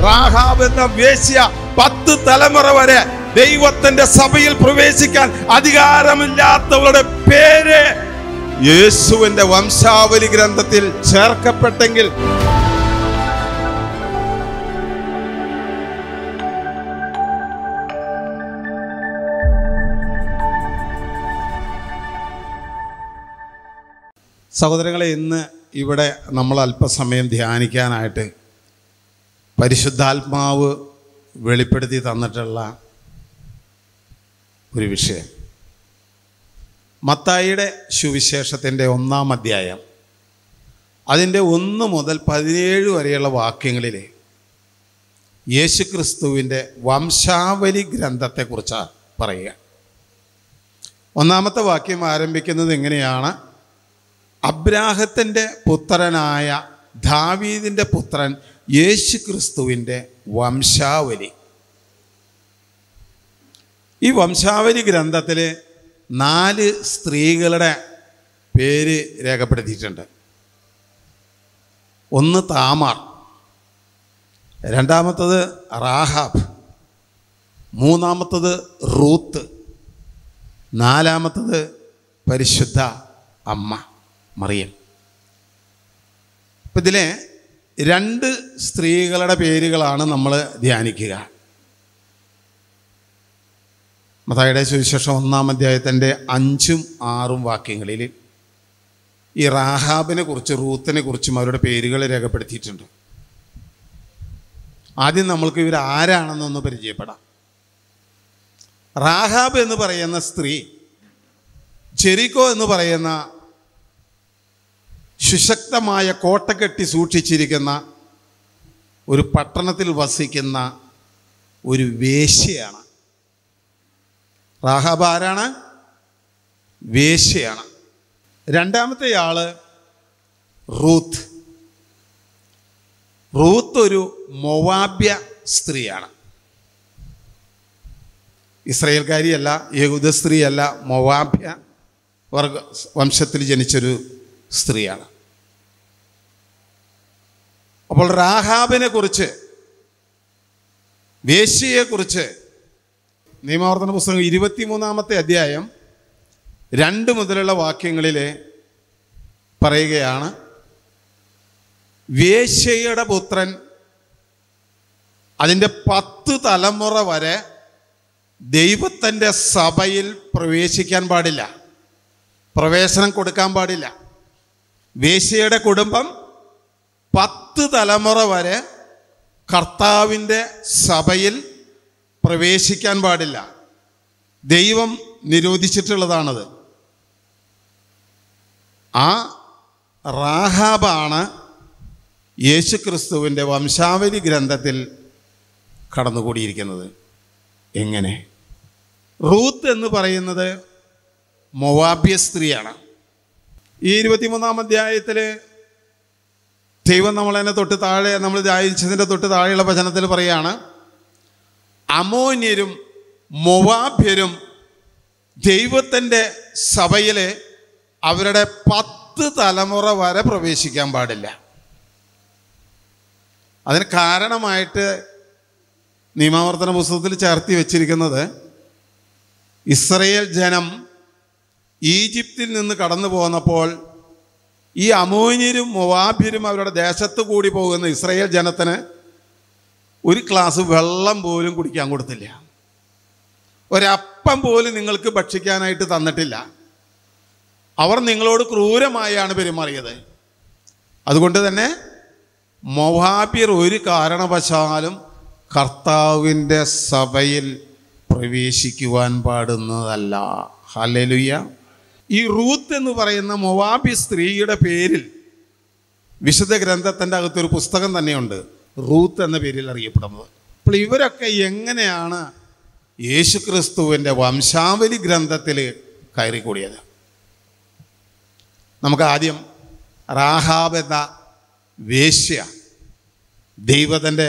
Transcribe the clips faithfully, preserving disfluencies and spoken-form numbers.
Rahab എന്ന വേശ്യ പത്ത് തലമുറ വരെ ദൈവത്തിന്റെ സഭയിൽ പ്രവേശിക്കാൻ അധികാരമില്ലാത്തവളുടെ പേര് യേശുവിന്റെ വംശാവലി ഗ്രന്ഥത്തിൽ ചേർക്കപ്പെട്ടെങ്കിൽ സഹോദരങ്ങളെ, ഇന്ന് ഇവിടെ നമ്മൾ അല്പസമയം ധ്യാനിക്കാനായിട്ട് പരിശുദ്ധാത്മാവ് വെളിപ്പെടുത്തി തന്നിട്ടുള്ള ഒരു വിഷയം മത്തായിയുടെ സുവിശേഷത്തിൻ്റെ ഒന്നാം അധ്യായം അതിൻ്റെ ഒന്ന് മുതൽ പതിനേഴ് വരെയുള്ള വാക്യങ്ങളിൽ യേശുക്രിസ്തുവിൻ്റെ വംശാവലി ഗ്രന്ഥത്തെക്കുറിച്ചാണ് പറയുക. ഒന്നാമത്തെ വാക്യം ആരംഭിക്കുന്നത് എങ്ങനെയാണ്? അബ്രാഹത്തിൻ്റെ പുത്രനായ ദാവീദിൻ്റെ പുത്രൻ യേശുക്രിസ്തുവിൻ്റെ വംശാവലി. ഈ വംശാവലി ഗ്രന്ഥത്തിൽ നാല് സ്ത്രീകളുടെ പേര് രേഖപ്പെടുത്തിയിട്ടുണ്ട്. ഒന്ന് താമാർ, രണ്ടാമത്തത് റാഹാബ്, മൂന്നാമത്തത് റൂത്ത്, നാലാമത്തത് പരിശുദ്ധ അമ്മ മറിയം. അപ്പം ഇതിലെ രണ്ട് സ്ത്രീകളുടെ പേരുകളാണ് നമ്മൾ ധ്യാനിക്കുക. മത്തായിയുടെ സുവിശേഷം ഒന്നാം അധ്യായത്തിൻ്റെ അഞ്ചും ആറും വാക്യങ്ങളിൽ ഈ റാഹാബിനെ കുറിച്ച് റൂത്തിനെ കുറിച്ചും അവരുടെ പേരുകൾ രേഖപ്പെടുത്തിയിട്ടുണ്ട്. ആദ്യം നമ്മൾക്ക് ഇവർ ആരാണെന്നൊന്ന് പരിചയപ്പെടാം. റാഹാബ് എന്ന് പറയുന്ന സ്ത്രീ ജെറിക്കോ എന്ന് പറയുന്ന സുശക്തമായ കോട്ട കെട്ടി സൂക്ഷിച്ചിരിക്കുന്ന ഒരു പട്ടണത്തിൽ വസിക്കുന്ന ഒരു വേശ്യയാണ്. റാഹാബ് ആരാണ്? വേശ്യയാണ്. രണ്ടാമത്തെ ആള് റൂത്ത്. റൂത്ത് ഒരു മൊവാബ്യ സ്ത്രീയാണ്. ഇസ്രായേൽക്കാരിയല്ല, യഹൂദ സ്ത്രീയല്ല, മൊവാബ്യ വർഗ വംശത്തിൽ ജനിച്ചൊരു സ്ത്രീയാണ്. അപ്പോൾ റാഹാബിനെ കുറിച്ച്, വേശ്യയെക്കുറിച്ച് നിയമാവർത്തന പുസ്തകം ഇരുപത്തിമൂന്നാമത്തെ അധ്യായം രണ്ട് മുതലുള്ള വാക്യങ്ങളിൽ പറയുകയാണ്, വേശ്യയുടെ പുത്രൻ അതിൻ്റെ പത്ത് തലമുറ വരെ ദൈവത്തിൻ്റെ സഭയിൽ പ്രവേശിക്കാൻ പാടില്ല, പ്രവേശനം കൊടുക്കാൻ പാടില്ല. വേശ്യയുടെ കുടുംബം പത്ത് തലമുറ വരെ കർത്താവിൻ്റെ സഭയിൽ പ്രവേശിക്കാൻ പാടില്ല. ദൈവം നിരോധിച്ചിട്ടുള്ളതാണത്. ആ റാഹാബാണ് യേശുക്രിസ്തുവിൻ്റെ വംശാവലി ഗ്രന്ഥത്തിൽ കടന്നുകൂടിയിരിക്കുന്നത്. എങ്ങനെ? റൂത്ത് എന്ന് പറയുന്നത് മൊവാബ്യ സ്ത്രീയാണ്. ഈ ഇരുപത്തിമൂന്നാം അധ്യായത്തിൽ ദൈവം നമ്മളതിനെ തൊട്ട് താഴെ, നമ്മൾ ധ്യാനിച്ചതിൻ്റെ തൊട്ട് താഴെയുള്ള വചനത്തിൽ പറയുകയാണ്, അമോന്യരും മൊവാബ്യരും ദൈവത്തിൻ്റെ സഭയിൽ അവരുടെ പത്ത് തലമുറ വരെ പ്രവേശിക്കാൻ പാടില്ല. അതിന് കാരണമായിട്ട് നിയമാവർത്തന പുസ്തകത്തിൽ ചേർത്തി വച്ചിരിക്കുന്നത്, ഇസ്രയേൽ ജനം ഈജിപ്തിൽ നിന്ന് കടന്നു പോന്നപ്പോൾ ഈ അമോന്യരും മൊവാബ്യരും അവരുടെ ദേശത്ത് കൂടി പോകുന്ന ഇസ്രയേൽ ജനത്തിന് ഒരു ഗ്ലാസ് വെള്ളം പോലും കുടിക്കാൻ കൊടുത്തില്ല. ഒരപ്പം പോലും നിങ്ങൾക്ക് ഭക്ഷിക്കാനായിട്ട് തന്നിട്ടില്ല. അവർ നിങ്ങളോട് ക്രൂരമായാണ് പെരുമാറിയത്. അതുകൊണ്ട് തന്നെ മൊവാബ്യർ ഒരു കാരണവശാലും കർത്താവിൻ്റെ സഭയിൽ പ്രവേശിക്കുവാൻ പാടുന്നതല്ല. ഹല്ലേലൂയ. ഈ റൂത്ത് എന്ന് പറയുന്ന മൊവാബി സ്ത്രീയുടെ പേരിൽ വിശുദ്ധ ഗ്രന്ഥത്തിൻ്റെ അകത്തൊരു പുസ്തകം തന്നെയുണ്ട്, റൂത്ത് എന്ന പേരിൽ അറിയപ്പെടുന്നത്. അപ്പോൾ ഇവരൊക്കെ എങ്ങനെയാണ് യേശുക്രിസ്തുവിൻ്റെ വംശാവലി ഗ്രന്ഥത്തിൽ കയറിക്കൂടിയത്? നമുക്ക് ആദ്യം റാഹാബ് എന്ന വേശ്യ ദൈവത്തിൻ്റെ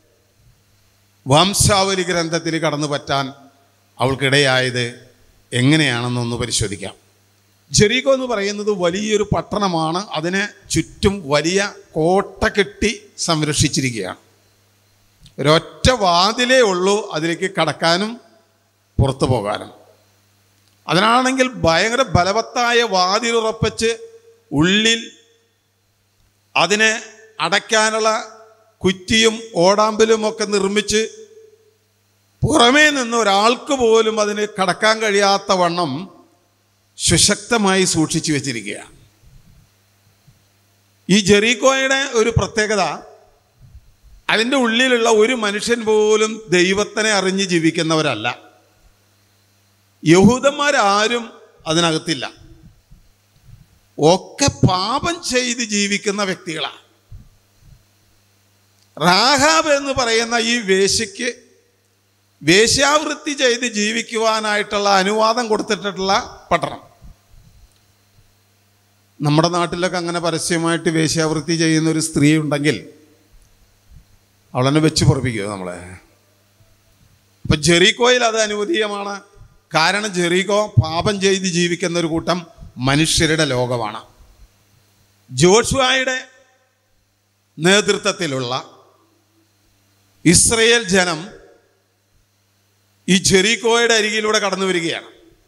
വംശാവലി ഗ്രന്ഥത്തിൽ കടന്നു പറ്റാൻ അവൾക്കിടയായത് എങ്ങനെയാണെന്നൊന്ന് പരിശോധിക്കാം. ജെറിക്കോ എന്ന് പറയുന്നത് വലിയൊരു പട്ടണമാണ്. അതിനെ ചുറ്റും വലിയ കോട്ട കെട്ടി സംരക്ഷിച്ചിരിക്കുകയാണ്. ഒരൊറ്റ വാതിലേ ഉള്ളൂ അതിലേക്ക് കടക്കാനും പുറത്തു പോകാനും. അതിനാണെങ്കിൽ ഭയങ്കര ബലവത്തായ വാതിലുറപ്പിച്ച് ഉള്ളിൽ അതിനെ അടയ്ക്കാനുള്ള കുറ്റിയും ഓടാമ്പലും ഒക്കെ നിർമ്മിച്ച് പുറമേ നിന്ന് ഒരാൾക്ക് പോലും അതിന് കടക്കാൻ കഴിയാത്ത വണ്ണം സുശക്തമായി സൂക്ഷിച്ചു വെച്ചിരിക്കുകയാണ്. ഈ ജെറീക്കോയുടെ ഒരു പ്രത്യേകത, അതിൻ്റെ ഉള്ളിലുള്ള ഒരു മനുഷ്യൻ പോലും ദൈവത്തിനെ അറിഞ്ഞ് ജീവിക്കുന്നവരല്ല. യഹൂദന്മാരാരും അതിനകത്തില്ല. ഒക്കെ പാപം ചെയ്ത് ജീവിക്കുന്ന വ്യക്തികളാണ്. റാഹാബ് എന്ന് പറയുന്ന ഈ വേശ്യയ്ക്ക് വേശ്യാവൃത്തി ചെയ്ത് ജീവിക്കുവാനായിട്ടുള്ള അനുവാദം കൊടുത്തിട്ടുള്ള പട്ടണം. നമ്മുടെ നാട്ടിലൊക്കെ അങ്ങനെ പരസ്യമായിട്ട് വേശ്യാവൃത്തി ചെയ്യുന്ന ഒരു സ്ത്രീ ഉണ്ടെങ്കിൽ അവളെന്നെ വെച്ച് പൊറപ്പിക്കുക നമ്മളെ. അപ്പം ജെറീക്കോയിൽ അത് അനുവദീയമാണ്. കാരണം ജെറീക്കോ പാപം ചെയ്ത് ജീവിക്കുന്ന ഒരു കൂട്ടം മനുഷ്യരുടെ ലോകമാണ്. ജോഷുവയുടെ നേതൃത്വത്തിലുള്ള ഇസ്രയേൽ ജനം ഈ ജെറീക്കോയുടെ അരികിലൂടെ കടന്നു വരികയാണ്.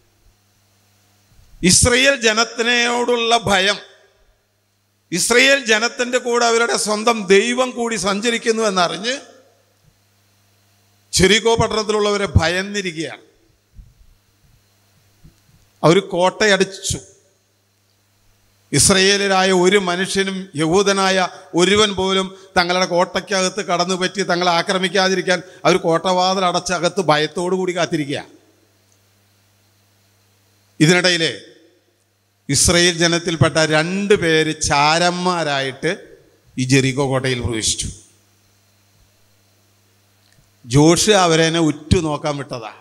ഇസ്രയേൽ ജനത്തിനോടുള്ള ഭയം, ഇസ്രയേൽ ജനത്തിൻ്റെ കൂടെ അവരുടെ സ്വന്തം ദൈവം കൂടി സഞ്ചരിക്കുന്നു എന്നറിഞ്ഞ് ജെറീക്കോ പട്ടണത്തിലുള്ളവരെ ഭയന്നിരിക്കുകയാണ്. അവർ കോട്ടയടിച്ചു. ഇസ്രയേലരായ ഒരു മനുഷ്യനും യഹൂദനായ ഒരുവൻ പോലും തങ്ങളുടെ കോട്ടയ്ക്കകത്ത് കടന്നു പറ്റി തങ്ങളെ ആക്രമിക്കാതിരിക്കാൻ അവർ കോട്ടവാതിൽ അടച്ചകത്ത് ഭയത്തോടു കൂടി കാത്തിരിക്കുക. ഇതിനിടയിൽ ഇസ്രയേൽ ജനത്തിൽപ്പെട്ട രണ്ട് പേര് ചാരന്മാരായിട്ട് ഈ ജെറീക്കോ കോട്ടയിൽ പ്രവേശിച്ചു. ജോഷ് അവരെ ഉറ്റു നോക്കാൻ വിട്ടതാ.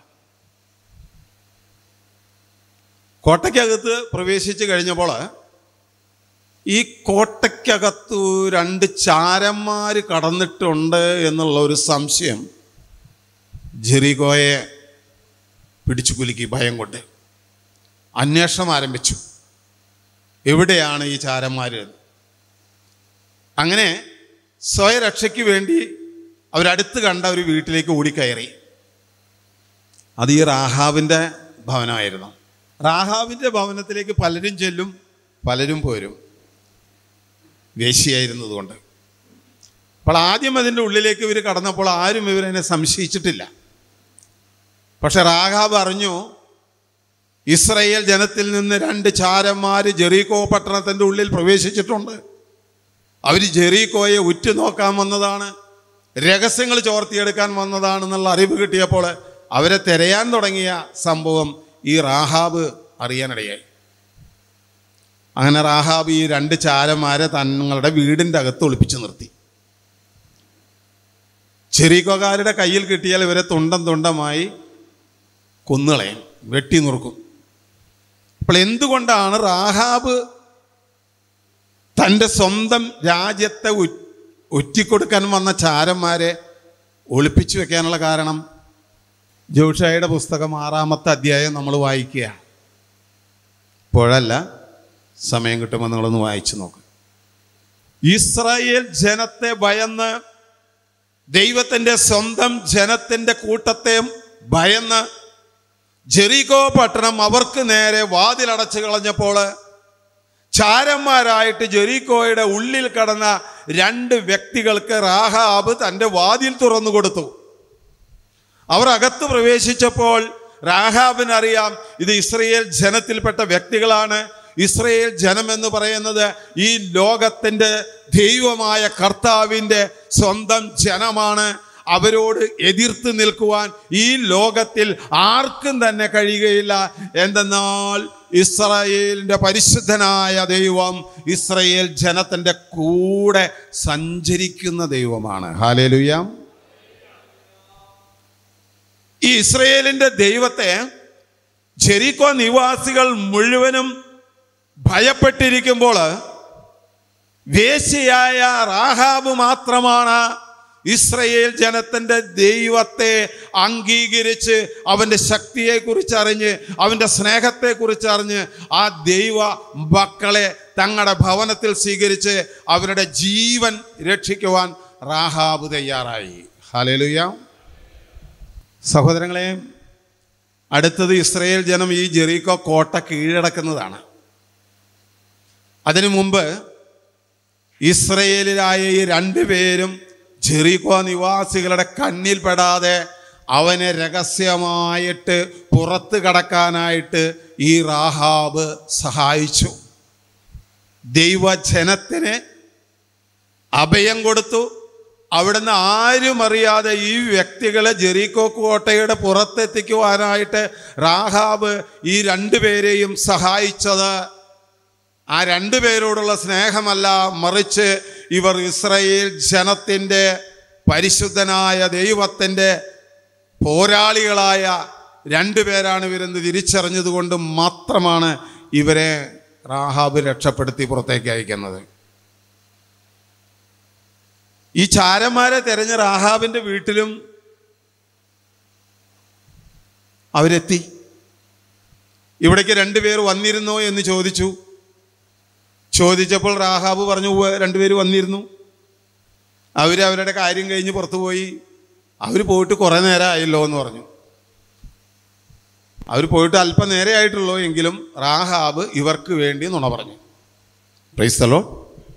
കോട്ടയ്ക്കകത്ത് പ്രവേശിച്ച് കഴിഞ്ഞപ്പോൾ ഈ കോട്ടയ്ക്കകത്ത് രണ്ട് ചാരന്മാർ കടന്നിട്ടുണ്ട് എന്നുള്ള ഒരു സംശയം ജെറീക്കോയെ പിടിച്ചു കുലുക്കി. ഭയം കൊണ്ട് അന്വേഷണം ആരംഭിച്ചു. എവിടെയാണ് ഈ ചാരന്മാർ? അങ്ങനെ സ്വയരക്ഷയ്ക്ക് വേണ്ടി അവരടുത്ത് കണ്ട ഒരു വീട്ടിലേക്ക് ഓടിക്കയറി. അത് ഈ റാഹാബിൻ്റെ ഭവനമായിരുന്നു. റാഹാബിൻ്റെ ഭവനത്തിലേക്ക് പലരും ചെല്ലും, പലരും പോരും, വേശ്യയായിരുന്നതുകൊണ്ട്. അപ്പോൾ ആദ്യം അതിൻ്റെ ഉള്ളിലേക്ക് ഇവർ കടന്നപ്പോൾ ആരും ഇവരെന്നെ സംശയിച്ചിട്ടില്ല. പക്ഷെ റാഹാബ് അറിഞ്ഞു, ഇസ്രയേൽ ജനത്തിൽ നിന്ന് രണ്ട് ചാരന്മാർ ജെറീക്കോ പട്ടണത്തിൻ്റെ ഉള്ളിൽ പ്രവേശിച്ചിട്ടുണ്ട്. അവർ ജെറീക്കോയെ ഉറ്റുനോക്കാൻ വന്നതാണ്, രഹസ്യങ്ങൾ ചോർത്തിയെടുക്കാൻ വന്നതാണെന്നുള്ള അറിവ് കിട്ടിയപ്പോൾ അവരെ തിരയാൻ തുടങ്ങിയ സംഭവം ഈ റാഹാബ് അറിയാനിടയായി. അങ്ങനെ റാഹാബ് ഈ രണ്ട് ചാരന്മാരെ തങ്ങളുടെ വീടിൻ്റെ അകത്ത് ഒളിപ്പിച്ചു നിർത്തി. ജെറീക്കോക്കാരുടെ കയ്യിൽ കിട്ടിയാൽ ഇവരെ തുണ്ടം തുണ്ടമായി കൊന്നുകളയും, വെട്ടി നുറുക്കും. അപ്പോൾ എന്തുകൊണ്ടാണ് റാഹാബ് തൻ്റെ സ്വന്തം രാജ്യത്തെ ഒറ്റിക്കൊടുക്കാൻ വന്ന ചാരന്മാരെ ഒളിപ്പിച്ചു വെക്കാനുള്ള കാരണം? ജോഷുവയുടെ പുസ്തകം ആറാമത്തെ അധ്യായം നമ്മൾ വായിക്കുക. ഇപ്പോഴല്ല, സമയം കിട്ടുമ്പോൾ നിങ്ങളൊന്ന് വായിച്ചു നോക്ക്. ഇസ്രായേൽ ജനത്തെ ഭയന്ന്, ദൈവത്തിൻ്റെ സ്വന്തം ജനത്തിൻ്റെ കൂട്ടത്തെ ഭയന്ന് ജെറീക്കോ പട്ടണം അവർക്ക് നേരെ വാതിലടച്ചു കളഞ്ഞപ്പോൾ ചാരന്മാരായിട്ട് ജെറീക്കോയുടെ ഉള്ളിൽ കടന്ന രണ്ട് വ്യക്തികൾക്ക് റാഹാബ് തൻ്റെ വാതിൽ തുറന്നു കൊടുത്തു. അവർ അകത്ത് പ്രവേശിച്ചപ്പോൾ റാഹാബിനറിയാം ഇത് ഇസ്രയേൽ ജനത്തിൽപ്പെട്ട വ്യക്തികളാണ്. ഇസ്രയേൽ ജനമെന്ന് പറയുന്നത് ഈ ലോകത്തിൻ്റെ ദൈവമായ കർത്താവിൻ്റെ സ്വന്തം ജനമാണ്. അവരോട് എതിർത്ത് നിൽക്കുവാൻ ഈ ലോകത്തിൽ ആർക്കും തന്നെ കഴിയുകയില്ല. എന്തെന്നാൽ ഇസ്രായേലിൻ്റെ പരിശുദ്ധനായ ദൈവം ഇസ്രായേൽ ജനത്തിൻ്റെ കൂടെ സഞ്ചരിക്കുന്ന ദൈവമാണ്. ഹല്ലേലൂയ. ഈ ഇസ്രായേലിൻ്റെ ദൈവത്തെ ജെറീക്കോ നിവാസികൾ മുഴുവനും ഭയപ്പെട്ടിരിക്കുമ്പോൾ വേശ്യയായ റാഹാബ് മാത്രമാണ് ഇസ്രയേൽ ജനത്തിൻ്റെ ദൈവത്തെ അംഗീകരിച്ച് അവൻ്റെ ശക്തിയെക്കുറിച്ച് അറിഞ്ഞ് അവൻ്റെ സ്നേഹത്തെക്കുറിച്ച് അറിഞ്ഞ് ആ ദൈവ മക്കളെ തങ്ങളുടെ ഭവനത്തിൽ സ്വീകരിച്ച് അവരുടെ ജീവൻ രക്ഷിക്കുവാൻ റാഹാബ് തയ്യാറായി. ഹല്ലേലൂയ. സഹോദരങ്ങളെ, അടുത്തത് ഇസ്രായേൽ ജനം ഈ ജെറീക്കോ കോട്ട കീഴടക്കുന്നതാണ്. അതിനു മുമ്പ് ഇസ്രായേലിലായ ഈ രണ്ടുപേരും ജെറീക്കോ നിവാസികളുടെ കണ്ണിൽപ്പെടാതെ അവനെ രഹസ്യമായിട്ട് പുറത്ത് കടക്കാനായിട്ട് ഈ റാഹാബ് സഹായിച്ചു. ദൈവജനത്തിന് അഭയം കൊടുത്തു. അവിടുന്ന് ആരും അറിയാതെ ഈ വ്യക്തികളെ ജെറീക്കോ കോട്ടയുടെ പുറത്തെത്തിക്കുവാനായിട്ട് റാഹാബ് ഈ രണ്ടുപേരെയും സഹായിച്ചത് ആ രണ്ടുപേരോടുള്ള സ്നേഹമല്ല, മറിച്ച് ഇവർ ഇസ്രായേൽ ജനത്തിൻ്റെ പരിശുദ്ധനായ ദൈവത്തിൻ്റെ പോരാളികളായ രണ്ടുപേരാണ് ഇവരെന്ന് തിരിച്ചറിഞ്ഞതുകൊണ്ട് മാത്രമാണ് ഇവരെ റാഹാബ് രക്ഷപ്പെടുത്തി പുറത്തേക്ക് അയക്കുന്നത്. ഈ ചാരന്മാരെ തെരഞ്ഞ റാഹാബിൻ്റെ വീട്ടിലും അവരെത്തി. ഇവിടേക്ക് രണ്ടുപേർ വന്നിരുന്നോ എന്ന് ചോദിച്ചു. ചോദിച്ചപ്പോൾ റാഹാബ് പറഞ്ഞു, രണ്ടുപേർ വന്നിരുന്നു. അവർ അവരുടെ കാര്യം കഴിഞ്ഞ് പുറത്തു പോയി. അവർ പോയിട്ട് കുറേ നേരം ആയല്ലോ എന്ന് പറഞ്ഞു. അവർ പോയിട്ട് അല്പം നേരെ ആയിട്ടുള്ളൂ എങ്കിലും റാഹാബ് ഇവർക്ക് വേണ്ടി നുണ പറഞ്ഞു. Praise the lord.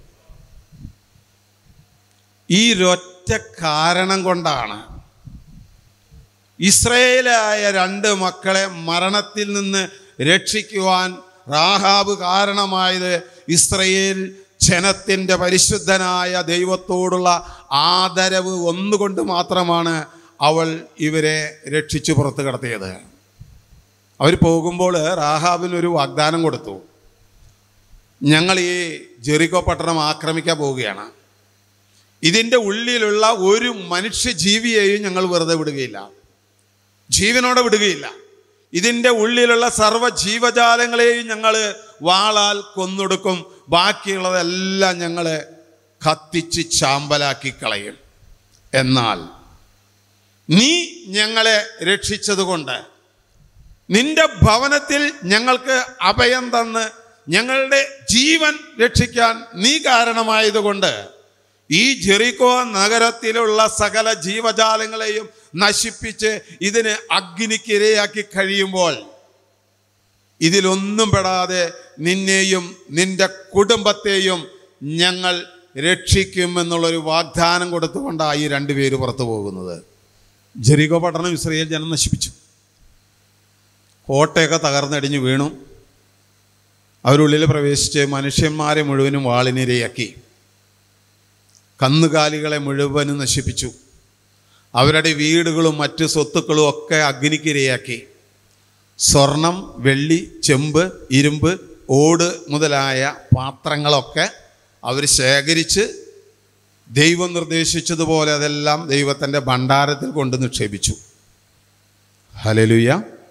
ഈ ഒരൊറ്റ കാരണം കൊണ്ടാണ് ഇസ്രായേലായ രണ്ട് മക്കളെ മരണത്തിൽ നിന്ന് രക്ഷിക്കുവാൻ റാഹാബ് കാരണമായത്. ഇസ്രായേൽ ജനത്തിൻ്റെ പരിശുദ്ധനായ ദൈവത്തോടുള്ള ആദരവ് ഒന്നുകൊണ്ട് മാത്രമാണ് അവൾ ഇവരെ രക്ഷിച്ചു പുറത്ത് കടത്തിയത്. അവർ പോകുമ്പോൾ റാഹാബിനൊരു വാഗ്ദാനം കൊടുത്തു, ഞങ്ങൾ ഈ ജെറിക്കോ പട്ടണം ആക്രമിക്കാൻ പോവുകയാണ്. ഇതിൻ്റെ ഉള്ളിലുള്ള ഒരു മനുഷ്യജീവിയെയും ഞങ്ങൾ വെറുതെ വിടുകയില്ല, ജീവനോടെ വിടുകയില്ല. ഇതിൻ്റെ ഉള്ളിലുള്ള സർവ്വ ജീവജാലങ്ങളെയും ഞങ്ങൾ വാളാൽ കൊന്നൊടുക്കും. ബാക്കിയുള്ളതെല്ലാം ഞങ്ങൾ കത്തിച്ച് ചാമ്പലാക്കി കളയും. എന്നാൽ നീ ഞങ്ങളെ രക്ഷിച്ചതുകൊണ്ട്, നിന്റെ ഭവനത്തിൽ ഞങ്ങൾക്ക് അഭയം തന്ന് ഞങ്ങളുടെ ജീവൻ രക്ഷിക്കാൻ നീ കാരണമായതുകൊണ്ട് ഈ ജെറിക്കോ നഗരത്തിലുള്ള സകല ജീവജാലങ്ങളെയും നശിപ്പിച്ച് ഇതിനെ അഗ്നിക്കിരയാക്കി കഴിയുമ്പോൾ ഇതിലൊന്നും പെടാതെ നിന്നെയും നിന്റെ കുടുംബത്തെയും ഞങ്ങൾ രക്ഷിക്കുമെന്നുള്ളൊരു വാഗ്ദാനം കൊടുത്തുകൊണ്ടാണ് ഈ രണ്ടുപേര് പുറത്തു പോകുന്നത്. ജെറിക്കോ പട്ടണം ഇസ്രായേൽ ജനം നശിപ്പിച്ചു. കോട്ടയൊക്കെ തകർന്നടിഞ്ഞു വീണു. അവരുള്ളിൽ പ്രവേശിച്ച് മനുഷ്യന്മാരെ മുഴുവനും വാളിനിരയാക്കി. കന്നുകാലികളെ മുഴുവനും നശിപ്പിച്ചു. അവരുടെ വീടുകളും മറ്റ് സ്വത്തുക്കളും ഒക്കെ അഗ്നിക്കിരയാക്കി. സ്വർണം, വെള്ളി, ചെമ്പ്, ഇരുമ്പ്, ഓട് മുതലായ പാത്രങ്ങളൊക്കെ അവർ ശേഖരിച്ച് ദൈവം നിർദ്ദേശിച്ചതുപോലെ അതെല്ലാം ദൈവത്തിൻ്റെ ഭണ്ഡാരത്തിൽ കൊണ്ട് നിക്ഷേപിച്ചു. ഹല്ലേലൂയ.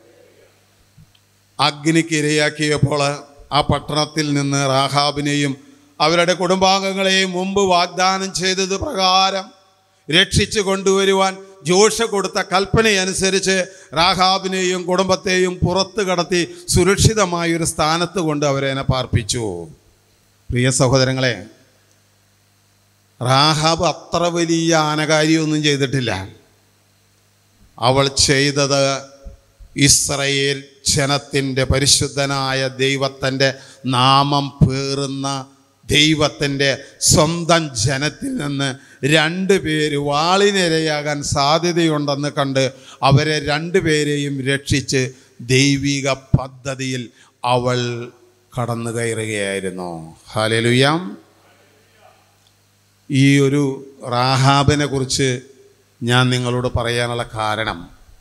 അഗ്നിക്കിരയാക്കിയപ്പോൾ ആ പട്ടണത്തിൽ നിന്ന് റാഹാബിനെയും അവരുടെ കുടുംബാംഗങ്ങളെയും മുമ്പ് വാഗ്ദാനം ചെയ്തത് പ്രകാരം രക്ഷിച്ചു കൊണ്ടുവരുവാൻ ജോഷ കൊടുത്ത കൽപ്പനയനുസരിച്ച് റാഹാബിനെയും കുടുംബത്തെയും പുറത്ത് കടത്തി സുരക്ഷിതമായൊരു സ്ഥാനത്ത് കൊണ്ട് അവരെ പാർപ്പിച്ചു. പ്രിയ സഹോദരങ്ങളെ, റാഹാബ് അത്ര വലിയ ആനകാര്യമൊന്നും ചെയ്തിട്ടില്ല. അവൾ ചെയ്തത് ഇസ്രായേൽ ജനത്തിൻ്റെ പരിശുദ്ധനായ ദൈവത്തിൻ്റെ നാമം പേറുന്ന ദൈവത്തിൻ്റെ സ്വന്തം ജനത്തിൽ നിന്ന് രണ്ട് പേര് വാളിനിരയാകാൻ സാധ്യതയുണ്ടെന്ന് കണ്ട് അവരെ രണ്ടുപേരെയും രക്ഷിച്ച് ദൈവിക പദ്ധതിയിൽ അവൾ കടന്നു കയറുകയായിരുന്നു. ഹല്ലേലൂയ. ഈ ഒരു റാഹാബിനെ കുറിച്ച് ഞാൻ നിങ്ങളോട് പറയാനുള്ള കാരണം,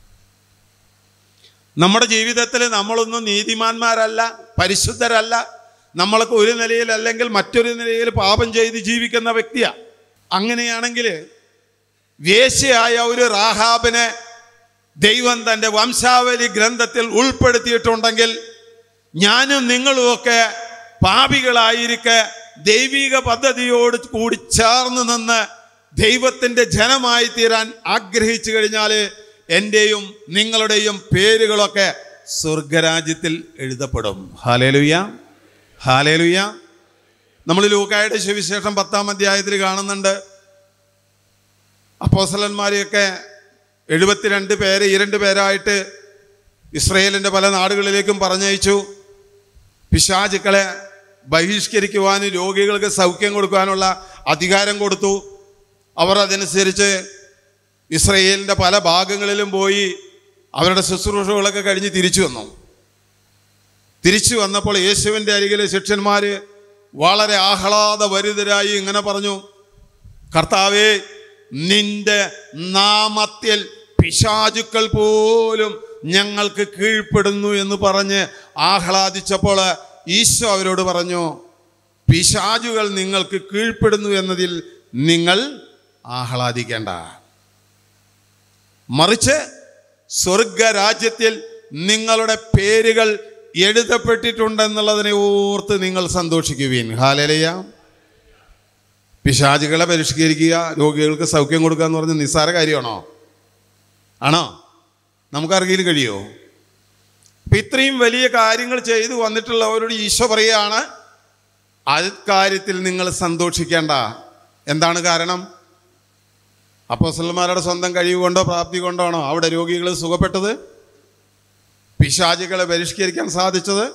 നമ്മുടെ ജീവിതത്തിൽ നമ്മളൊന്നും നീതിമാന്മാരല്ല, പരിശുദ്ധരല്ല. നമ്മൾക്ക് ഒരു നിലയിൽ അല്ലെങ്കിൽ മറ്റൊരു നിലയിൽ പാപം ചെയ്ത് ജീവിക്കുന്ന വ്യക്തിയാണ്. അങ്ങനെയാണെങ്കിൽ വേശ്യയായ ഒരു റാഹാബിനെ ദൈവം തൻ്റെ വംശാവലി ഗ്രന്ഥത്തിൽ ഉൾപ്പെടുത്തിയിട്ടുണ്ടെങ്കിൽ ഞാനും നിങ്ങളുമൊക്കെ പാപികളായിരിക്കെ ദൈവിക പദ്ധതിയോട് കൂടി ചേർന്ന് നിന്ന് ദൈവത്തിൻ്റെ ജനമായി തീരാൻ ആഗ്രഹിച്ചു കഴിഞ്ഞാൽ എൻ്റെയും നിങ്ങളുടെയും പേരുകളൊക്കെ സ്വർഗരാജ്യത്തിൽ എഴുതപ്പെടും. Hallelujah, hallelujah. നമ്മൾ ലൂക്കായുടെ സുവിശേഷം പത്താം അധ്യായത്തിൽ കാണുന്നുണ്ട്. അപ്പോസ്തലന്മാരെയൊക്കെ എഴുപത്തിരണ്ട് പേരെ ഇരണ്ട് പേരായിട്ട് ഇസ്രയേലിൻ്റെ പല നാടുകളിലേക്കും പറഞ്ഞയച്ചു. പിശാചുക്കളെ ബഹിഷ്കരിക്കുവാനും രോഗികൾക്ക് സൗഖ്യം കൊടുക്കുവാനുള്ള അധികാരം കൊടുത്തു. അവർ അതനുസരിച്ച് ഇസ്രയേലിൻ്റെ പല ഭാഗങ്ങളിലും പോയി അവരുടെ ശുശ്രൂഷകളൊക്കെ കഴിഞ്ഞ് തിരിച്ചു വന്നു. തിരിച്ചു വന്നപ്പോൾ യേശുവിൻ്റെ അരികിലെ ശിഷ്യന്മാർ വളരെ ആഹ്ലാദഭരിതരായി ഇങ്ങനെ പറഞ്ഞു, കർത്താവേ, നിന്റെ നാമത്തിൽ പിശാചുക്കൾ പോലും ഞങ്ങൾക്ക് കീഴ്പ്പെടുന്നു എന്ന് പറഞ്ഞ് ആഹ്ലാദിച്ചപ്പോൾ ഈശോ അവരോട് പറഞ്ഞു, പിശാചുകൾ നിങ്ങൾക്ക് കീഴ്പ്പെടുന്നു എന്നതിൽ നിങ്ങൾ ആഹ്ലാദിക്കേണ്ട, മറിച്ച് സ്വർഗരാജ്യത്തിൽ നിങ്ങളുടെ പേരുകൾ എഴുതപ്പെട്ടിട്ടുണ്ടെന്നുള്ളതിനെ ഓർത്ത് നിങ്ങൾ സന്തോഷിക്കുവീൻ. ഹല്ലേലൂയ. പിശാചുകളെ പരിഷ്കരിക്കുക, രോഗികൾക്ക് സൗഖ്യം കൊടുക്കുക എന്ന് പറഞ്ഞ് നിസ്സാര കാര്യമാണോ? ആണോ? നമുക്കറിയില്ല കഴിയുമോ? അപ്പം ഇത്രയും വലിയ കാര്യങ്ങൾ ചെയ്തു വന്നിട്ടുള്ളവരോട് ഈശോ പറയുകയാണ്, അക്കാര്യത്തിൽ നിങ്ങൾ സന്തോഷിക്കേണ്ട. എന്താണ് കാരണം? അപ്പോസ്തലന്മാരുടെ സ്വന്തം കഴിവ് കൊണ്ടോ പ്രാപ്തി കൊണ്ടോ ആണോ അവിടെ രോഗികൾ സുഖപ്പെട്ടത്, പിശാചുകളെ പരിഷ്കരിക്കാൻ സാധിച്ചത്?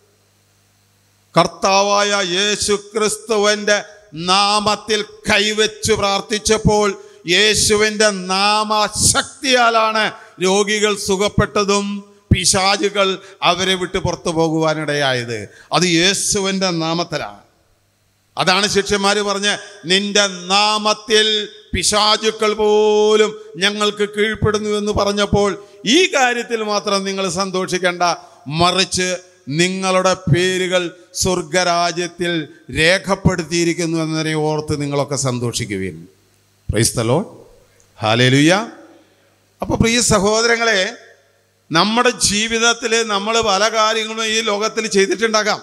കർത്താവായ യേശു ക്രിസ്തുവിൻ്റെ നാമത്തിൽ കൈവച്ച് പ്രാർത്ഥിച്ചപ്പോൾ യേശുവിൻ്റെ നാമശക്തിയാലാണ് രോഗികൾ സുഖപ്പെട്ടതും പിശാചുകൾ അവരെ വിട്ട് പുറത്തു പോകുവാനിടയായത്. അത് യേശുവിൻ്റെ നാമത്തിലാണ്. അതാണ് ശിഷ്യന്മാർ പറഞ്ഞ്, നിന്റെ നാമത്തിൽ പിശാചുക്കൾ പോലും ഞങ്ങൾക്ക് കീഴ്പ്പെടുന്നു എന്ന് പറഞ്ഞപ്പോൾ ഈ കാര്യത്തിൽ മാത്രം നിങ്ങൾ സന്തോഷിക്കേണ്ട, മറിച്ച് നിങ്ങളുടെ പേരുകൾ സ്വർഗരാജ്യത്തിൽ രേഖപ്പെടുത്തിയിരിക്കുന്നു എന്നതിനെ ഓർത്ത് നിങ്ങളൊക്കെ സന്തോഷിക്കുവിൻ. Praise the lord. ഹല്ലേലൂയ. അപ്പോൾ പ്രിയ സഹോദരങ്ങളെ, നമ്മുടെ ജീവിതത്തിൽ നമ്മൾ പല കാര്യങ്ങളും ഈ ലോകത്തിൽ ചെയ്തിട്ടുണ്ടാകാം,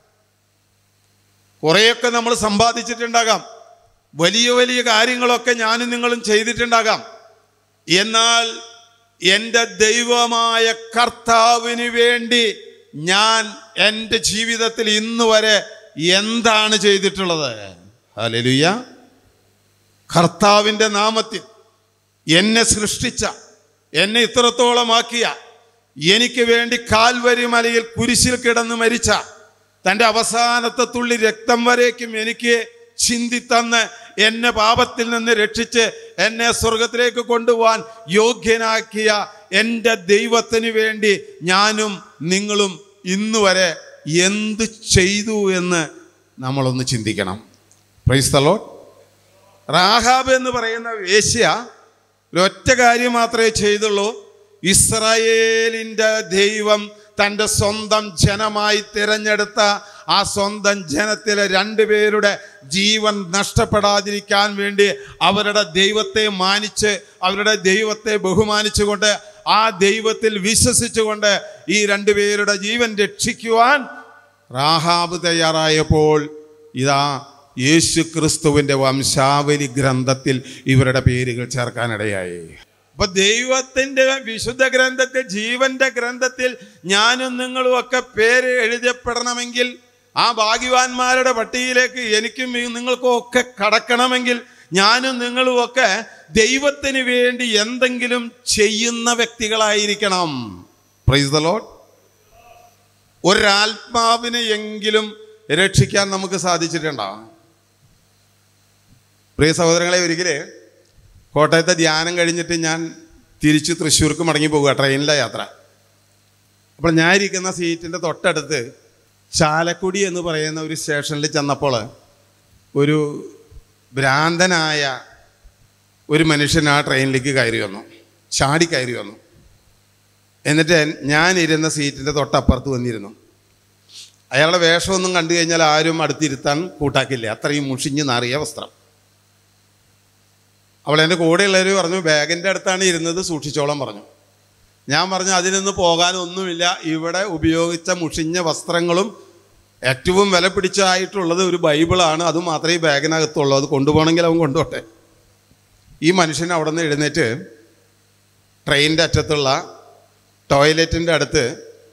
കുറേയൊക്കെ നമ്മൾ സമ്പാദിച്ചിട്ടുണ്ടാകാം, വലിയ വലിയ കാര്യങ്ങളൊക്കെ ഞാനും നിങ്ങളും ചെയ്തിട്ടുണ്ടാകാം. എന്നാൽ എൻ്റെ ദൈവമായ കർത്താവിന് വേണ്ടി ഞാൻ എൻ്റെ ജീവിതത്തിൽ ഇന്ന് വരെ എന്താണ് ചെയ്തിട്ടുള്ളത്? ഹല്ലേലൂയ. കർത്താവിൻ്റെ നാമത്തിൽ എന്നെ സൃഷ്ടിച്ച, എന്നെ ഇത്രത്തോളമാക്കിയ, എനിക്ക് വേണ്ടി കാൽവരി മലയിൽ കുരിശിൽ കിടന്ന് മരിച്ച, തൻ്റെ അവസാനത്തെ തുള്ളി രക്തം വരേക്കും എനിക്ക് ചിന്തിത്തന്ന് എന്നെ പാപത്തിൽ നിന്ന് രക്ഷിച്ച് എന്നെ സ്വർഗത്തിലേക്ക് കൊണ്ടുപോകാൻ യോഗ്യനാക്കിയ എൻ്റെ ദൈവത്തിന് വേണ്ടി ഞാനും നിങ്ങളും ഇന്ന് വരെ എന്ത് ചെയ്തു എന്ന് നമ്മളൊന്ന് ചിന്തിക്കണം. Price the Lord. റാഹാബ് എന്ന് പറയുന്ന വേശ്യ ഒരൊറ്റ കാര്യം മാത്രമേ ചെയ്തുള്ളൂ. ഇസ്രായേലിൻ്റെ ദൈവം തൻ്റെ സ്വന്തം ജനമായി തിരഞ്ഞെടുത്ത ആ സ്വന്തം ജനത്തിലെ രണ്ടുപേരുടെ ജീവൻ നഷ്ടപ്പെടാതിരിക്കാൻ വേണ്ടി അവരുടെ ദൈവത്തെ മാനിച്ച്, അവരുടെ ദൈവത്തെ ബഹുമാനിച്ചുകൊണ്ട്, ആ ദൈവത്തിൽ വിശ്വസിച്ചുകൊണ്ട് ഈ രണ്ടുപേരുടെ ജീവൻ രക്ഷിക്കുവാൻ റാഹാബ് തയ്യാറായപ്പോൾ ഇതാ യേശു ക്രിസ്തുവിൻ്റെ വംശാവലി ഗ്രന്ഥത്തിൽ ഇവരുടെ പേരുകൾ ചേർക്കാനിടയായി. അപ്പൊ ദൈവത്തിൻ്റെ വിശുദ്ധ ഗ്രന്ഥത്തിൽ, ജീവന്റെ ഗ്രന്ഥത്തിൽ ഞാനും നിങ്ങളും ഒക്കെ പേര് എഴുതപ്പെടണമെങ്കിൽ, ആ ഭാഗ്യവാന്മാരുടെ പട്ടികയിലേക്ക് എനിക്കും നിങ്ങൾക്കും ഒക്കെ കടക്കണമെങ്കിൽ ഞാനും നിങ്ങളും ഒക്കെ ദൈവത്തിന് വേണ്ടി എന്തെങ്കിലും ചെയ്യുന്ന വ്യക്തികളായിരിക്കണം. Praise the lord. ഒരാത്മാവിനെ എങ്കിലും രക്ഷിക്കാൻ നമുക്ക് സാധിച്ചിട്ടുണ്ടോ? പ്രിയ സഹോദരങ്ങളെ, ഒരിക്കലേ കോട്ടയത്തെ ധ്യാനം കഴിഞ്ഞിട്ട് ഞാൻ തിരിച്ച് തൃശ്ശൂർക്ക് മടങ്ങി പോവുക, ട്രെയിനിലെ യാത്ര. അപ്പോൾ ഞാൻ ഇരിക്കുന്ന സീറ്റിൻ്റെ തൊട്ടടുത്ത് ചാലക്കുടി എന്ന് പറയുന്ന ഒരു സ്റ്റേഷനിൽ ചെന്നപ്പോൾ ഒരു ഭ്രാന്തനായ ഒരു മനുഷ്യൻ ആ ട്രെയിനിലേക്ക് കയറി വന്നു, ചാടി കയറി വന്നു. എന്നിട്ട് ഞാനിരുന്ന സീറ്റിൻ്റെ തൊട്ടപ്പുറത്ത് വന്നിരുന്നു. അയാളുടെ വേഷമൊന്നും കണ്ടു കഴിഞ്ഞാൽ ആരും അടുത്തിരുത്താൻ കൂട്ടാക്കില്ല, അത്രയും മുഷിഞ്ഞ് നാറിയ വസ്ത്രം. അവൾ എൻ്റെ കൂടെയുള്ളവർ പറഞ്ഞു, ബാഗിൻ്റെ അടുത്താണ് ഇരുന്നത്, സൂക്ഷിച്ചോളം പറഞ്ഞു. ഞാൻ പറഞ്ഞു, അതിൽ നിന്ന് പോകാനൊന്നുമില്ല, ഇവിടെ ഉപയോഗിച്ച മുഷിഞ്ഞ വസ്ത്രങ്ങളും ഏറ്റവും വില പിടിച്ചായിട്ടുള്ളത് ഒരു ബൈബിളാണ്, അത് മാത്രമേ ഈ ബാഗിനകത്തുള്ളൂ, അത് കൊണ്ടുപോകണമെങ്കിൽ അവൻ കൊണ്ടുപോട്ടെ. ഈ മനുഷ്യൻ അവിടെ നിന്ന് എഴുന്നേറ്റ് ട്രെയിനിൻ്റെ അറ്റത്തുള്ള ടോയ്ലറ്റിൻ്റെ അടുത്ത്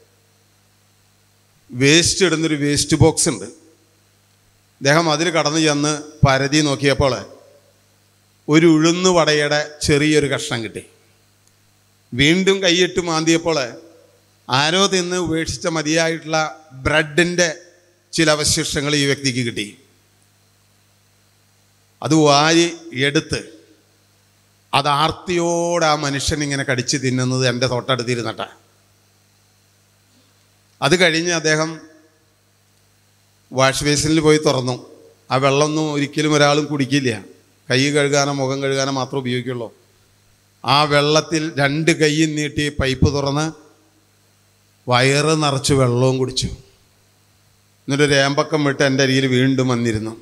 വേസ്റ്റ് ഇടുന്നൊരു വേസ്റ്റ് ബോക്സ് ഉണ്ട്. അദ്ദേഹം അതിൽ കടന്നു ചെന്ന് പരതി നോക്കിയപ്പോൾ ഒരു ഉഴുന്നു വടയുടെ ചെറിയൊരു കഷ്ണം കിട്ടി. വീണ്ടും കൈയിട്ട് മാന്തിയപ്പോൾ ആരോ തിന്ന് ഉപേക്ഷിച്ച മതിയായിട്ടുള്ള ബ്രെഡിൻ്റെ ചില അവശിഷ്ടങ്ങൾ ഈ വ്യക്തിക്ക് കിട്ടി. അത് വാരി എടുത്ത് അത് ആർത്തിയോടെ ആ മനുഷ്യൻ ഇങ്ങനെ കടിച്ച് തിന്നുന്നത് എൻ്റെ തൊട്ടടുത്തിരുന്നിട്ട. അത് കഴിഞ്ഞ് അദ്ദേഹം വാഷ് ബേസിനിൽ പോയി തുറന്നു. ആ വെള്ളമൊന്നും ഒരിക്കലും ഒരാളും കുടിക്കില്ല, കൈ കഴുകാനോ മുഖം കഴുകാനോ മാത്രമേ ഉപയോഗിക്കുള്ളൂ. ആ വെള്ളത്തിൽ രണ്ട് കൈയും നീട്ടി പൈപ്പ് തുറന്ന് വയറ് നിറച്ച് വെള്ളവും കുടിച്ചു. എന്നിട്ടൊരു ഏമ്പക്കം വിട്ട് എൻ്റെ അരികിൽ വീണ്ടും വന്നിരുന്നു.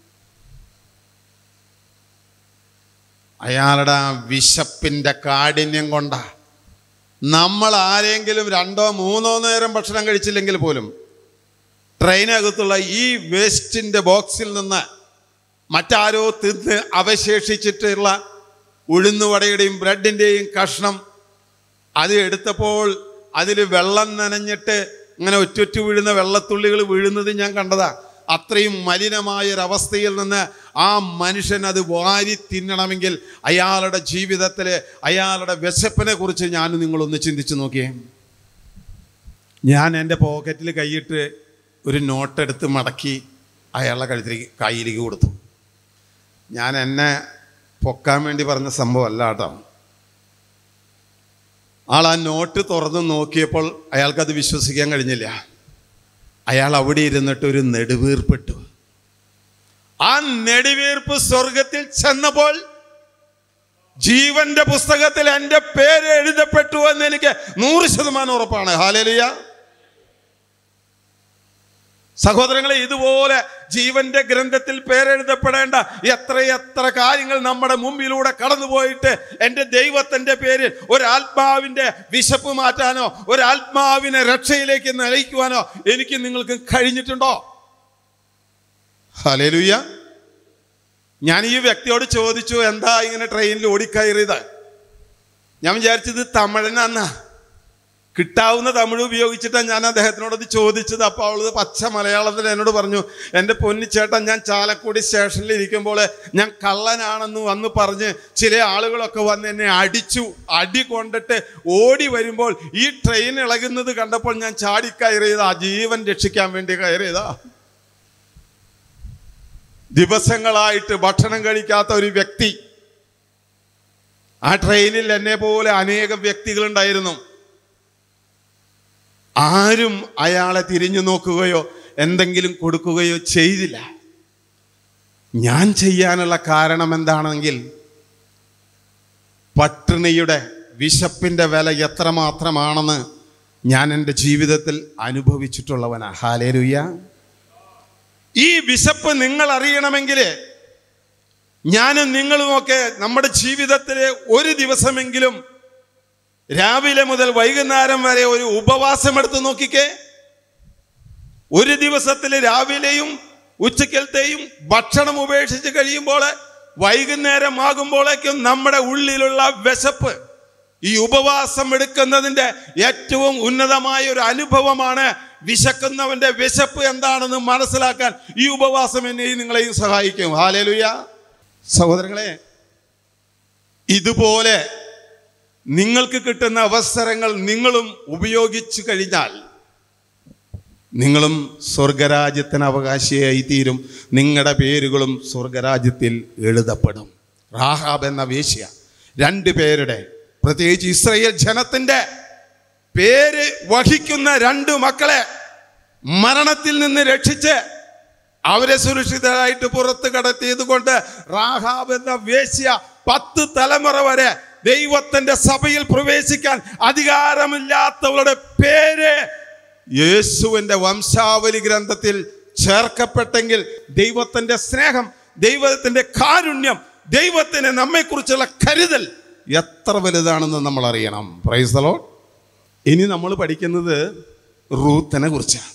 അയാളുടെ ആ വിശപ്പിൻ്റെ കാഠിന്യം കൊണ്ടാ നമ്മൾ ആരെങ്കിലും രണ്ടോ മൂന്നോ നേരം ഭക്ഷണം കഴിച്ചില്ലെങ്കിൽ പോലും ട്രെയിനകത്തുള്ള ഈ വേസ്റ്റിൻ്റെ ബോക്സിൽ നിന്ന് മറ്റാരോ തിന്ന് അവശേഷിച്ചിട്ടുള്ള ഉഴുന്നുവടയുടെയും ബ്രെഡിൻ്റെയും കഷ്ണം അത് എടുത്തപ്പോൾ അതിൽ വെള്ളം നനഞ്ഞിട്ട് ഇങ്ങനെ ഒറ്റൊറ്റ വീഴുന്ന വെള്ളത്തുള്ളികൾ വീഴുന്നത് ഞാൻ കണ്ടതാ. അത്രയും മലിനമായൊരവസ്ഥയിൽ നിന്ന് ആ മനുഷ്യൻ അത് വാരി തിന്നണമെങ്കിൽ അയാളുടെ ജീവിതത്തിൽ അയാളുടെ വിശപ്പിനെ കുറിച്ച് ഞാൻ നിങ്ങളൊന്ന് ചിന്തിച്ച് നോക്കിയേ. ഞാൻ എൻ്റെ പോക്കറ്റിൽ കൈയിട്ട് ഒരു നോട്ടെടുത്ത് മടക്കി അയാളുടെ കഴുത്തിലേക്ക് കയ്യിലേക്ക് കൊടുത്തു. ഞാൻ എന്നെ പൊക്കാൻ വേണ്ടി പറഞ്ഞ സംഭവമല്ല കേട്ടോ. ആൾ ആ നോട്ട് തുറന്ന് നോക്കിയപ്പോൾ അയാൾക്കത് വിശ്വസിക്കാൻ കഴിഞ്ഞില്ല. അയാൾ അവിടെ ഇരുന്നിട്ട് ഒരു നെടുവീർപ്പിട്ടു. ആ നെടുവീർപ്പ് സ്വർഗത്തിൽ ചെന്നപ്പോൾ ജീവന്റെ പുസ്തകത്തിൽ എൻ്റെ പേര് എഴുതപ്പെട്ടു എന്ന് എനിക്ക് നൂറ് ശതമാനം ഉറപ്പാണ്. ഹല്ലേലൂയ. സഹോദരങ്ങളെ, ഇതുപോലെ ജീവന്റെ ഗ്രന്ഥത്തിൽ പേരെഴുതപ്പെടേണ്ട എത്രയെത്ര കാര്യങ്ങൾ നമ്മുടെ മുമ്പിലൂടെ കടന്നുപോയിട്ട് എൻ്റെ ദൈവത്തിൻ്റെ പേരിൽ ഒരാത്മാവിൻ്റെ വിശപ്പ് മാറ്റാനോ ഒരാത്മാവിനെ രക്ഷയിലേക്ക് നയിക്കുവാനോ എനിക്ക് നിങ്ങൾക്ക് കഴിഞ്ഞിട്ടുണ്ടോ? ഹല്ലേലൂയ. ഞാൻ ഈ വ്യക്തിയോട് ചോദിച്ചു, എന്താ ഇങ്ങനെ ട്രെയിനിൽ ഓടിക്കയറിയത്? ഞാൻ വിചാരിച്ചത് തമിഴനാന്നാ, കിട്ടാവുന്ന തമിഴ് ഉപയോഗിച്ചിട്ടാണ് ഞാൻ അദ്ദേഹത്തിനോടത് ചോദിച്ചത്. അപ്പോൾ അവളത് പച്ച മലയാളത്തിൽ എന്നോട് പറഞ്ഞു, എൻ്റെ പൊന്നിച്ചേട്ടൻ, ഞാൻ ചാലക്കുടി സ്റ്റേഷനിൽ ഇരിക്കുമ്പോൾ ഞാൻ കള്ളനാണെന്ന് വന്ന് പറഞ്ഞ് ചില ആളുകളൊക്കെ വന്ന് എന്നെ അടിച്ചു. അടി കൊണ്ടിട്ട് ഓടി വരുമ്പോൾ ഈ ട്രെയിൻ ഇളകുന്നത് കണ്ടപ്പോൾ ഞാൻ ചാടിക്കയറിയതാ, ജീവൻ രക്ഷിക്കാൻ വേണ്ടി കയറിയതാ. ദിവസങ്ങളായിട്ട് ഭക്ഷണം കഴിക്കാത്ത ഒരു വ്യക്തി, ആ ട്രെയിനിൽ എന്നെ പോലെ അനേകം വ്യക്തികളുണ്ടായിരുന്നു. ആരും അയാളെ തിരിഞ്ഞു നോക്കുകയോ എന്തെങ്കിലും കൊടുക്കുകയോ ചെയ്തില്ല. ഞാൻ ചെയ്യാനുള്ള കാരണം എന്താണെങ്കിൽ പട്ടിണിയുടെ വിശപ്പിൻ്റെ വില എത്രമാത്രമാണെന്ന് ഞാൻ എൻ്റെ ജീവിതത്തിൽ അനുഭവിച്ചിട്ടുള്ളവനാ. ഹല്ലേലൂയ. ഈ വിശപ്പ് നിങ്ങൾ അറിയണമെങ്കിൽ ഞാനും നിങ്ങളുമൊക്കെ നമ്മുടെ ജീവിതത്തിലെ ഒരു ദിവസമെങ്കിലും രാവിലെ മുതൽ വൈകുന്നേരം വരെ ഒരു ഉപവാസം എടുത്ത് നോക്കിക്കേ. ഒരു ദിവസത്തിൽ രാവിലെയും ഉച്ചക്കലത്തെയും ഭക്ഷണം ഉപേക്ഷിച്ച് കഴിയുമ്പോൾ വൈകുന്നേരം ആകുമ്പോഴേക്കും നമ്മുടെ ഉള്ളിലുള്ള വിശപ്പ്, ഈ ഉപവാസം എടുക്കുന്നതിൻ്റെ ഏറ്റവും ഉന്നതമായ ഒരു അനുഭവമാണ്. വിശക്കുന്നവൻ്റെ വിശപ്പ് എന്താണെന്ന് മനസ്സിലാക്കാൻ ഈ ഉപവാസം എന്നെയും നിങ്ങളെയും സഹായിക്കും. ഹല്ലേലൂയ. സഹോദരങ്ങളെ, ഇതുപോലെ നിങ്ങൾക്ക് കിട്ടുന്ന അവസരങ്ങൾ നിങ്ങളും ഉപയോഗിച്ചു കഴിഞ്ഞാൽ നിങ്ങളും സ്വർഗരാജ്യത്തിന് അവകാശിയായി തീരും. നിങ്ങളുടെ പേരുകളും സ്വർഗരാജ്യത്തിൽ എഴുതപ്പെടും. റാഹാബ് എന്ന വേശ്യ രണ്ട് പേരുടെ, പ്രത്യേകിച്ച് ഇസ്രായേൽ ജനത്തിൻ്റെ പേര് വഹിക്കുന്ന രണ്ട് മക്കളെ മരണത്തിൽ നിന്ന് രക്ഷിച്ച് അവരെ സുരക്ഷിതരായിട്ട് പുറത്ത് കടത്തിയത് കൊണ്ട് റാഹാബ് എന്ന വേശ്യ പത്ത് തലമുറ വരെ ദൈവത്തിന്റെ സഭയിൽ പ്രവേശിക്കാൻ അധികാരമില്ലാത്തവരുടെ പേര് യേശുവിൻ്റെ വംശാവലി ഗ്രന്ഥത്തിൽ ചേർക്കപ്പെട്ടെങ്കിൽ ദൈവത്തിൻ്റെ സ്നേഹം, ദൈവത്തിൻ്റെ കാരുണ്യം, ദൈവത്തിന് നമ്മെക്കുറിച്ചുള്ള കരുതൽ എത്ര വലുതാണെന്ന് നമ്മൾ അറിയണം. Praise the lord. ഇനി നമ്മൾ പഠിക്കുന്നത് റൂത്തിനെ കുറിച്ചാണ്.